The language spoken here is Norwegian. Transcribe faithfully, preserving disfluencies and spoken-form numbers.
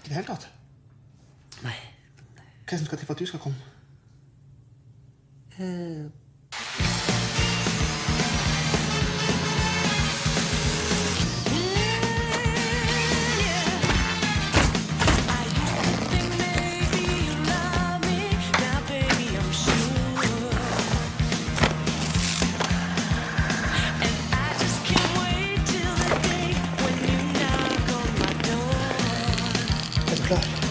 I det hele tatt? Nei. Hva er det som skal til for at du skal komme? Uh... Er du klar?